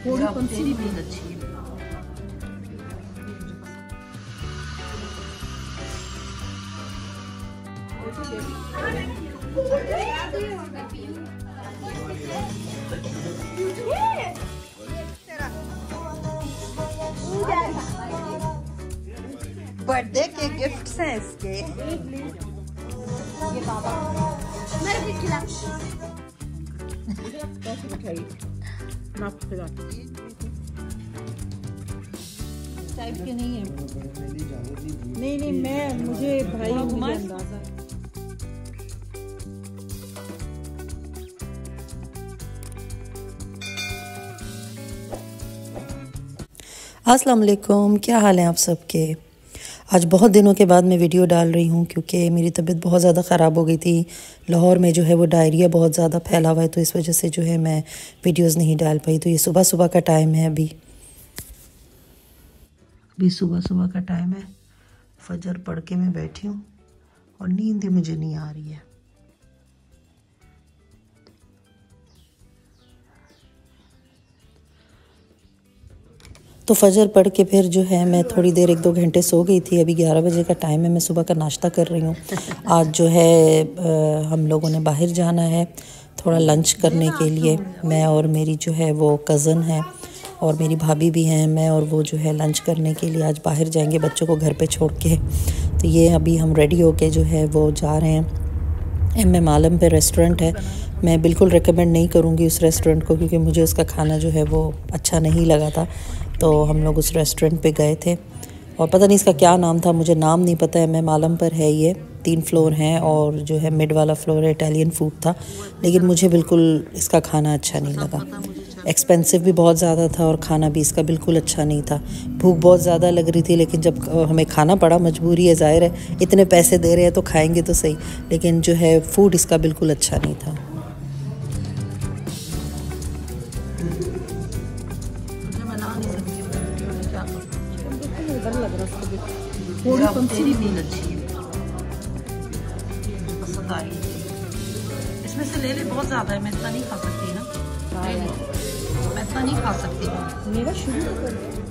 थोड़ी कौन सी नींद अच्छी है। बर्थडे के गिफ्ट्स हैं इसके। ये बाबा मैं भी खिला टाइप के नहीं है। नहीं मैं मुझे भाई मुझे अंदाजा है। अस्सलाम वालेकुम, क्या हाल है आप सबके। आज बहुत दिनों के बाद मैं वीडियो डाल रही हूँ क्योंकि मेरी तबीयत बहुत ज़्यादा ख़राब हो गई थी। लाहौर में जो है वो डायरिया बहुत ज़्यादा फैला हुआ है, तो इस वजह से जो है मैं वीडियोस नहीं डाल पाई। तो ये सुबह सुबह का टाइम है, अभी सुबह का टाइम है। फजर पढ़ के मैं बैठी हूँ और नींद ही मुझे नहीं आ रही है। तो फजर पढ़ के फिर जो है मैं थोड़ी देर 1-2 घंटे सो गई थी। अभी 11 बजे का टाइम है, मैं सुबह का नाश्ता कर रही हूँ। आज जो है हम लोगों ने बाहर जाना है थोड़ा लंच करने के लिए। मैं और मेरी जो है वो कज़न है और मेरी भाभी भी हैं। मैं और वो जो है लंच करने के लिए आज बाहर जाएंगे बच्चों को घर पे छोड़ के। तो ये अभी हम रेडी होके जो है वो जा रहे हैं। MM आलम पे रेस्टोरेंट है। मैं बिल्कुल रिकमेंड नहीं करूँगी उस रेस्टोरेंट को क्योंकि मुझे उसका खाना जो है वो अच्छा नहीं लगा था। तो हम लोग उस रेस्टोरेंट पे गए थे और पता नहीं इसका क्या नाम था, मुझे नाम नहीं पता है। MM आलम पर है ये, 3 फ्लोर हैं और जो है मिड वाला फ्लोर है। इटालियन फूड था लेकिन मुझे बिल्कुल इसका खाना अच्छा नहीं लगा। एक्सपेंसिव भी बहुत ज़्यादा था और खाना भी इसका बिल्कुल अच्छा नहीं था। भूख बहुत ज़्यादा लग रही थी लेकिन जब हमें खाना पड़ा, मजबूरी है, ज़ाहिर है इतने पैसे दे रहे हैं तो खाएंगे तो सही, लेकिन जो है फूड इसका बिल्कुल अच्छा नहीं था। थोड़ी कम सी नींद अच्छी है, पसंद आई। इसमें से ले ले, बहुत ज़्यादा है, मैं इतना नहीं खा सकती ना। मैं इतना नहीं खा सकती। मेरा शुरू तो कर दो।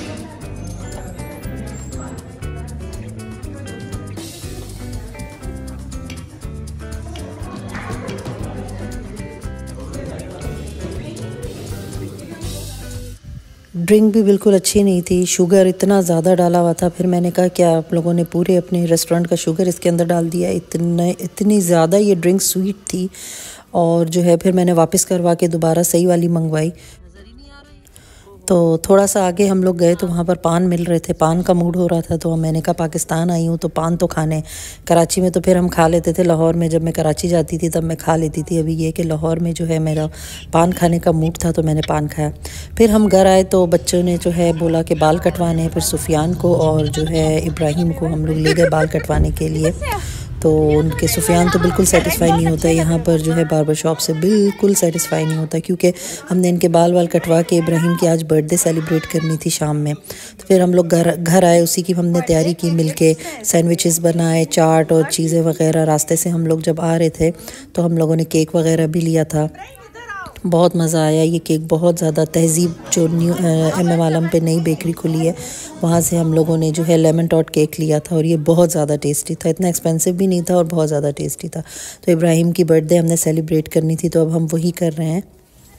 ड्रिंक भी बिल्कुल अच्छी नहीं थी, शुगर इतना ज़्यादा डाला हुआ था। फिर मैंने कहा क्या आप लोगों ने पूरे अपने रेस्टोरेंट का शुगर इसके अंदर डाल दिया। इतनी ज़्यादा ये ड्रिंक स्वीट थी और जो है फिर मैंने वापस करवा के दोबारा सही वाली मंगवाई। तो थोड़ा सा आगे हम लोग गए तो वहाँ पर पान मिल रहे थे, पान का मूड हो रहा था। तो मैंने कहा पाकिस्तान आई हूँ तो पान तो खाने। कराची में तो फिर हम खा लेते थे, लाहौर में जब मैं कराची जाती थी तब मैं खा लेती थी। अभी ये कि लाहौर में जो है मेरा पान खाने का मूड था तो मैंने पान खाया। फिर हम घर आए तो बच्चों ने जो है बोला कि बाल कटवाने। फिर सुफियान को और जो है इब्राहिम को हम लोग ले गए बाल कटवाने के लिए। तो उनके सुफियान तो बिल्कुल सेटिस्फाई नहीं होता है, यहाँ पर जो है बार्बर शॉप से बिल्कुल सेटिस्फाई नहीं होता क्योंकि हमने इनके बाल कटवा के इब्राहिम की आज बर्थडे सेलिब्रेट करनी थी शाम में। तो फिर हम लोग घर आए, उसी की हमने तैयारी की मिलके। सैंडविचेस बनाए, चाट और चीज़ें वगैरह। रास्ते से हम लोग जब आ रहे थे तो हम लोगों ने केक वगैरह भी लिया था। बहुत मज़ा आया। ये केक बहुत ज़्यादा तहज़ीब जो न्यू MM आलम पे नई बेकरी खुली है वहाँ से हम लोगों ने जो है लेमन टॉट केक लिया था और ये बहुत ज़्यादा टेस्टी था। इतना एक्सपेंसिव भी नहीं था और बहुत ज़्यादा टेस्टी था। तो इब्राहिम की बर्थडे हमने सेलिब्रेट करनी थी तो अब हम वही कर रहे हैं।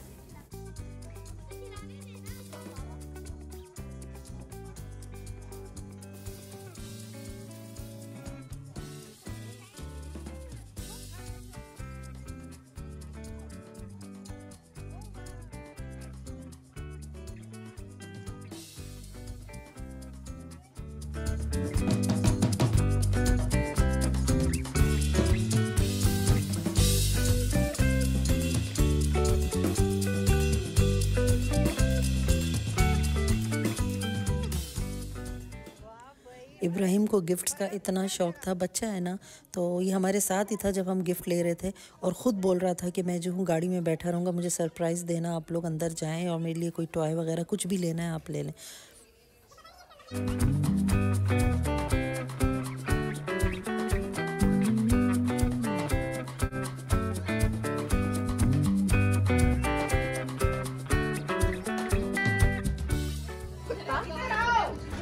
इब्राहिम को गिफ्ट्स का इतना शौक़ था, बच्चा है ना, तो ये हमारे साथ ही था जब हम गिफ्ट ले रहे थे और ख़ुद बोल रहा था कि मैं जो हूँ गाड़ी में बैठा रहूँगा, मुझे सरप्राइज़ देना, आप लोग अंदर जाएं और मेरे लिए कोई टॉय वगैरह कुछ भी लेना है आप ले लें।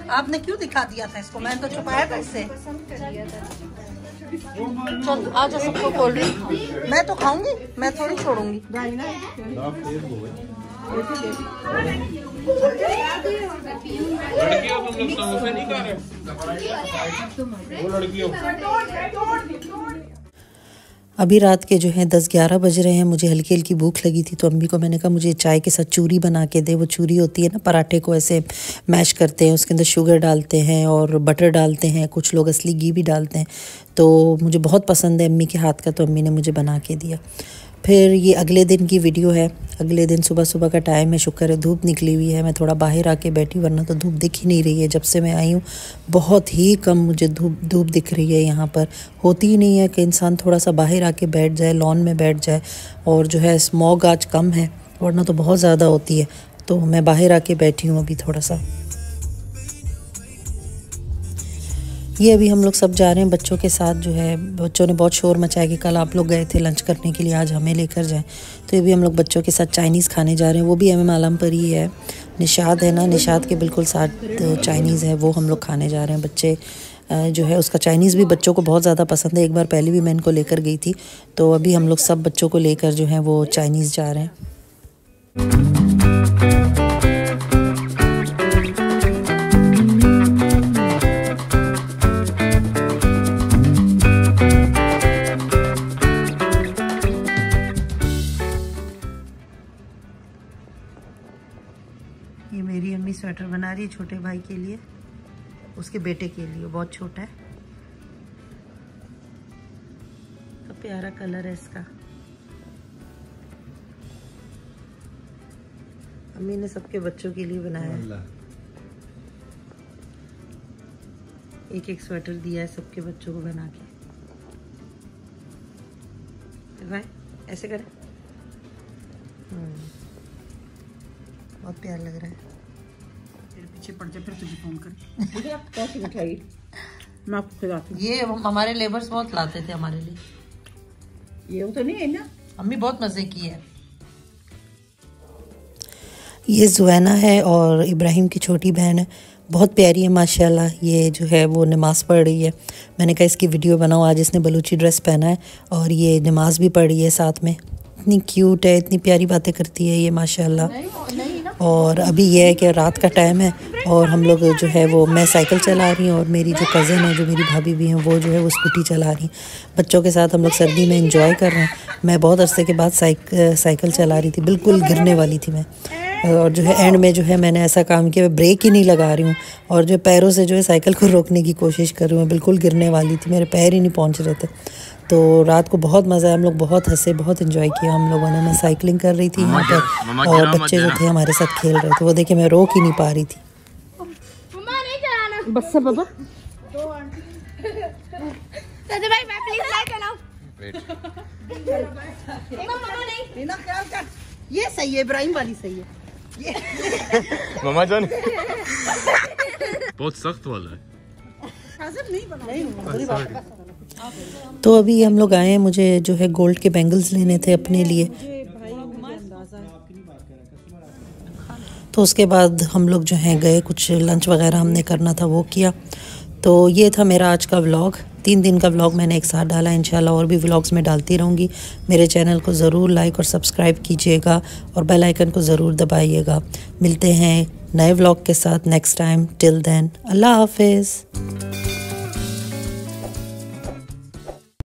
आपने क्यों दिखा दिया था इसको? मैंने तो छुपाया था इससे। चल आज सबको कोल्ड ड्रिंक मैं तो खाऊंगी, मैं थोड़ी छोड़ूंगी। लड़कियों तुम लोग समोसे नहीं खा रहे? वो लड़कियों अभी रात के जो हैं 10-11 बज रहे हैं। मुझे हल्की हल्की भूख लगी थी तो अम्मी को मैंने कहा मुझे चाय के साथ चूरी बना के दे। वो चूरी होती है ना, पराठे को ऐसे मैश करते हैं, उसके अंदर शुगर डालते हैं और बटर डालते हैं, कुछ लोग असली घी भी डालते हैं। तो मुझे बहुत पसंद है अम्मी के हाथ का, तो अम्मी ने मुझे बना के दिया। फिर ये अगले दिन की वीडियो है। अगले दिन सुबह सुबह का टाइम है, शुक्र है धूप निकली हुई है। मैं थोड़ा बाहर आके बैठी, वरना तो धूप दिख ही नहीं रही है। जब से मैं आई हूँ बहुत ही कम मुझे धूप दिख रही है। यहाँ पर होती ही नहीं है कि इंसान थोड़ा सा बाहर आके बैठ जाए, लॉन में बैठ जाए। और जो है स्मॉग आज कम है, वरना तो बहुत ज़्यादा होती है। तो मैं बाहर आके बैठी हूँ अभी थोड़ा सा। ये अभी हम लोग सब जा रहे हैं बच्चों के साथ। जो है बच्चों ने बहुत शोर मचाया कि कल आप लोग गए थे लंच करने के लिए, आज हमें लेकर जाएं। तो ये भी हम लोग बच्चों के साथ चाइनीज़ खाने जा रहे हैं। वो भी MM आलम पर ही है, निशाद है ना, निशाद के बिल्कुल साथ चाइनीज़ है, वो हम लोग खाने जा रहे हैं। बच्चे जो है उसका चाइनीज़ भी बच्चों को बहुत ज़्यादा पसंद है। एक बार पहले भी मैं इनको लेकर गई थी। तो अभी हम लोग सब बच्चों को लेकर जो है वो चाइनीज़ जा रहे हैं। ये मेरी अम्मी स्वेटर बना रही है छोटे भाई के लिए, उसके बेटे के लिए, बहुत छोटा है। तो प्यारा कलर है इसका। अम्मी ने सबके बच्चों के लिए बनाया है। एक एक स्वेटर दिया है सबके बच्चों को बना के। भाई ऐसे करें, बहुत प्यार लग रहा है। तेरे पीछे पड़ जाए फिर तुझे फोन कर। कैसी मिठाई मैं आपको खिलाती हूँ। ये हमारे लेबर्स बहुत लाते थे हमारे लिए। ये तो नहीं है ना, अम्मी बहुत मजे की है। ये जुएना है और इब्राहिम की छोटी बहन है, बहुत प्यारी है माशाल्लाह। ये जो है वो नमाज़ पढ़ रही है। मैंने कहा इसकी वीडियो बनाओ। आज इसने बलूची ड्रेस पहना है और ये नमाज़ भी पढ़ रही है साथ में। इतनी क्यूट है, इतनी प्यारी बातें करती है ये माशाल्लाह। और अभी ये है कि रात का टाइम है और हम लोग जो है वो, मैं साइकिल चला रही हूँ और मेरी जो कज़न है, जो मेरी भाभी भी हैं, वो जो है वो स्कूटी चला रही हैं। बच्चों के साथ हम लोग सर्दी में एंजॉय कर रहे हैं। मैं बहुत अरसे के बाद साइकिल चला रही थी, बिल्कुल गिरने वाली थी मैं। और जो है एंड में जो है मैंने ऐसा काम किया, ब्रेक ही नहीं लगा रही हूँ और जो पैरों से जो है साइकिल को रोकने की कोशिश कर रही हूँ। बिल्कुल गिरने वाली थी, मेरे पैर ही नहीं पहुँच रहे थे। तो रात को बहुत मज़ा आया, हम लोग बहुत हंसे, बहुत एंजॉय किया हम लोगों ने। मैं साइकिलिंग कर रही थी यहाँ पर और बच्चे जो थे हमारे साथ खेल रहे थे। वो देखिए मैं रोक ही नहीं पा रही थी। बस से बाबा भाई मैं प्लीज लाइक चलाओ। ये सही है, इब्राहिम वाली सही है। मामा जान बहुत सख्त वाला है। तो अभी हम लोग आए हैं, मुझे जो है गोल्ड के बैंगल्स लेने थे अपने लिए। तो उसके बाद हम लोग जो हैं गए, कुछ लंच वगैरह हमने करना था वो किया। तो ये था मेरा आज का व्लॉग। 3 दिन का व्लॉग मैंने एक साथ डाला। इंशाल्लाह और भी व्लॉग्स में डालती रहूँगी। मेरे चैनल को ज़रूर लाइक और सब्सक्राइब कीजिएगा और बेल आइकन को ज़रूर दबाइएगा। मिलते हैं नए व्लॉग के साथ नेक्स्ट टाइम। टिल देन अल्लाह हाफिज़।